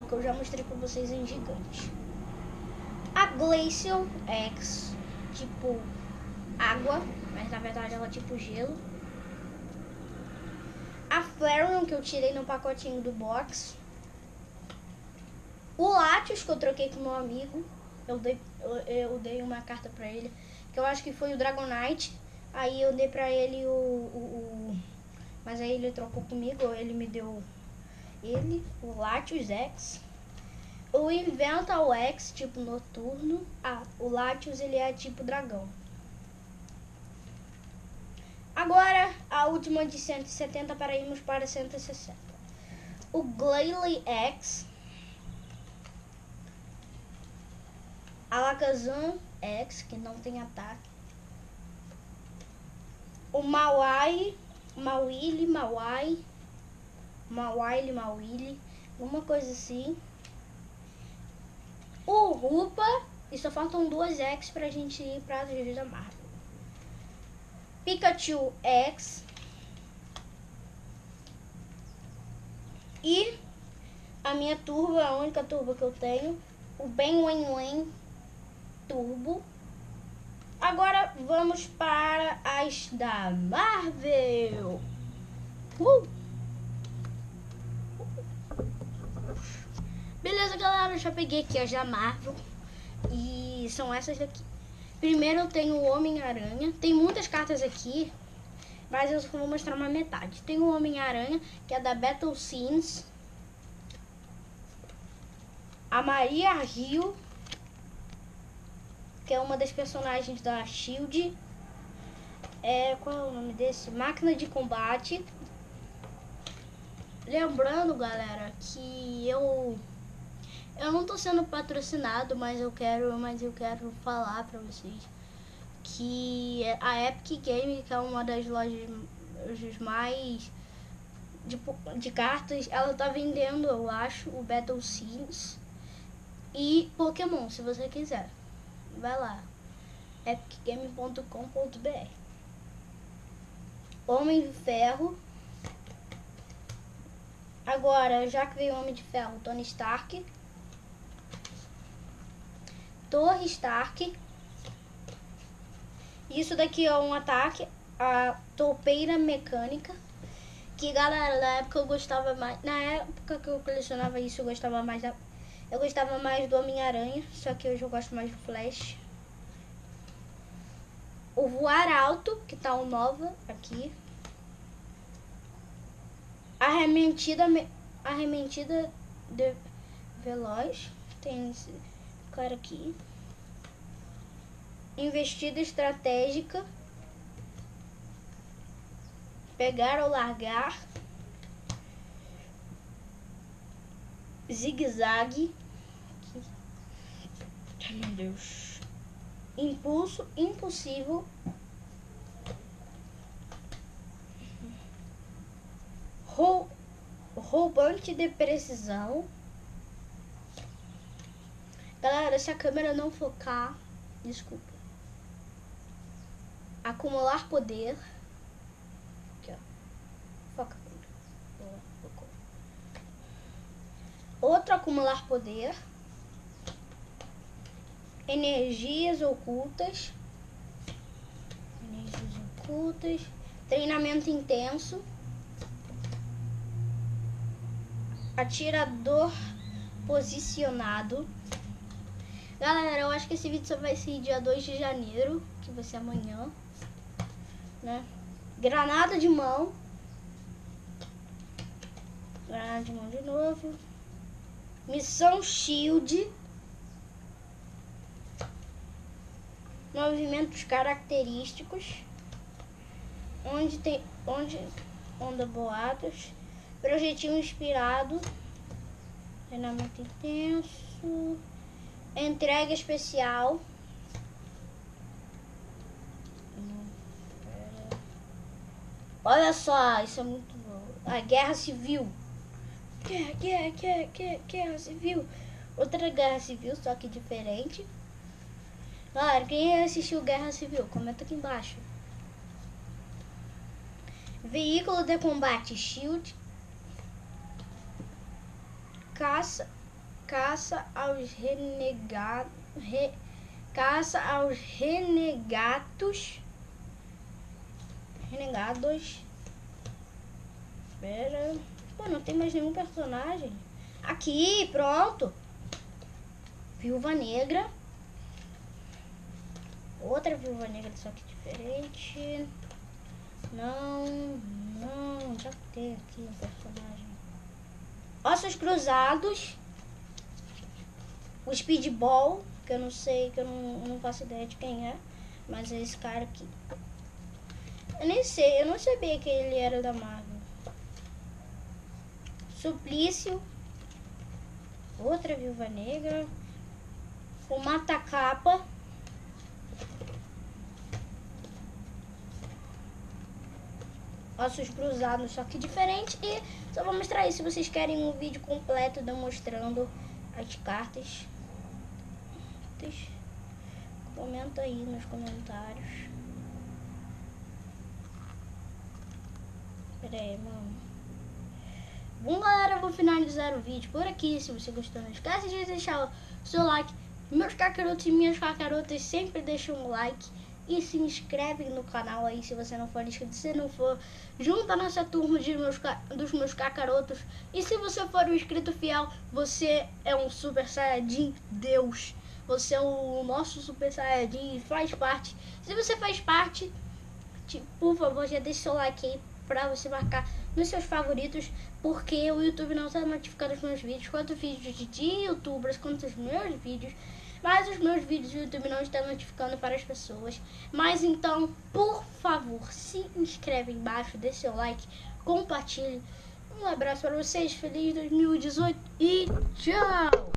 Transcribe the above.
que eu já mostrei pra vocês em gigante. A Glacial X, tipo água, mas na verdade ela é tipo gelo. A Flareon, que eu tirei no pacotinho do box. O Latios, que eu troquei com meu amigo. Eu dei uma carta pra ele, que eu acho que foi o Dragonite. Aí eu dei pra ele mas aí ele trocou comigo, ele me deu o Latios X. O Invental X, tipo noturno. O Latios, ele é tipo dragão. Agora, a última de 170 para irmos para 160. O Glalie X. A Alakazam X, que não tem ataque. O Mawile, uma coisa assim. O Rupa, e só faltam 2 X pra gente ir pra GG da Marvel. Pikachu X. E a minha turbo, a única turbo que eu tenho, o Ben Wen Turbo. Agora vamos para as da Marvel. Beleza, galera, já peguei aqui as da Marvel. E são essas daqui. Primeiro eu tenho o Homem-Aranha. Tem muitas cartas aqui, mas eu só vou mostrar uma metade. Tem o Homem-Aranha, que é da Battle Scenes. A Maria Hill, que é uma das personagens da SHIELD. Qual é o nome desse? Máquina de Combate. Lembrando, galera, que eu não tô sendo patrocinado, mas eu quero falar pra vocês que a Epic Game, que é uma das lojas mais de cartas, ela tá vendendo, eu acho, o Battle Scenes e Pokémon, se você quiser. Vai lá, epicgame.com.br. Homem de Ferro. Agora, já que veio Homem de Ferro, Tony Stark. Torre Stark. Isso daqui é um ataque, a Toupeira Mecânica. Que, galera, na época eu gostava mais. Na época que eu colecionava isso, eu gostava mais do Homem-Aranha. Só que hoje eu gosto mais do Flash. O Voar Alto, que tá o nova aqui. Arremetida de Veloz. Tem esse cara aqui. Investida estratégica. Pegar ou largar. Zigue-zague. Ai, meu Deus. Impulso impossível. Roubante de precisão. Galera, se a câmera não focar, desculpa. Acumular poder. Aqui, ó. Foca. Boa, focou. Outro acumular poder. Energias ocultas. Treinamento intenso. Atirador posicionado. Galera, eu acho que esse vídeo só vai ser dia 2 de janeiro, que vai ser amanhã, né? Granada de mão. Granada de mão de novo. Missão Shield. Movimentos característicos. Onda boatos. Projetil inspirado. Treinamento intenso. Entrega especial. Olha só, isso é muito bom. A Guerra Civil. Guerra Civil. Outra Guerra Civil, só que diferente. Galera, quem assistiu Guerra Civil, comenta aqui embaixo. Veículo de combate Shield. Caça. Caça aos renegados. Caça aos renegados. Espera. Pô, não tem mais nenhum personagem. Aqui, pronto. Viúva Negra. Outra Viúva Negra, só que diferente. Não, já tem aqui um personagem. Ossos Cruzados. O Speedball, que eu não sei, que eu não faço ideia de quem é. Mas é esse cara aqui. Eu nem sei, eu não sabia que ele era da Marvel. Suplício. Outra Viúva Negra. O Mata-Capa. Ossos Cruzados, só que diferente. E só vou mostrar isso. Se vocês querem um vídeo completo demonstrando as cartas, comenta aí nos comentários. Pera aí, mano. Bom, galera, eu vou finalizar o vídeo por aqui. Se você gostou, não esquece de deixar o seu like. Meus cacarotos e minhas cacarotas sempre deixam um like. E se inscreve no canal aí se você não for inscrito. Se não for, junta nessa turma dos meus cacarotos. E se você for um inscrito fiel, você é um Super Saiyajin Deus. Você é o nosso Super Saiyajin e faz parte. Se você faz parte, por favor, já deixa seu like aí pra você marcar nos seus favoritos. Porque o YouTube não está notificando os meus vídeos. Quanto vídeos de youtubers, quanto os meus vídeos. Mas os meus vídeos do YouTube não estão notificando para as pessoas. Mas então, por favor, se inscreve embaixo, deixe seu like, compartilhe. Um abraço para vocês, feliz 2018 e tchau!